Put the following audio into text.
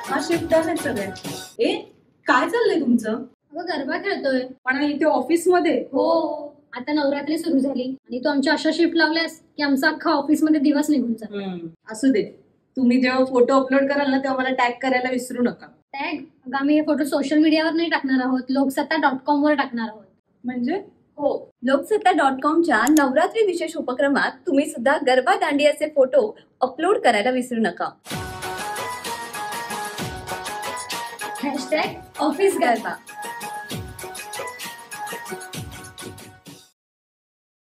हा शिफ्ट आहे सगळे. ए काय चाललंय तुमचं? अगं गरबा खेळतोय. पण इथे ऑफिस मध्ये? हो, आता नवरात्री सुरू झाली आणि तू आमच्या अशा शिफ्ट लावल्यास की आमचा अख्खा ऑफिस मध्ये दिवस निघून जाईल. असू दे, तुम्ही जेव्हा फोटो अपलोड कराल ना तेव्हा मला टॅग करायला विसरू नका. टॅग? अगं आम्ही हे फोटो सोशल मीडियावर नाही टाकणार आहोत, लोकसत्ता.com वर टाकणार आहोत. म्हणजे? हो, लोकसत्ता.comच्या नवरात्री विशेष उपक्रमात तुम्ही सुद्धा गरबा दांडियाचे फोटो अपलोड करायला विसरू नका. Hashtag office garba.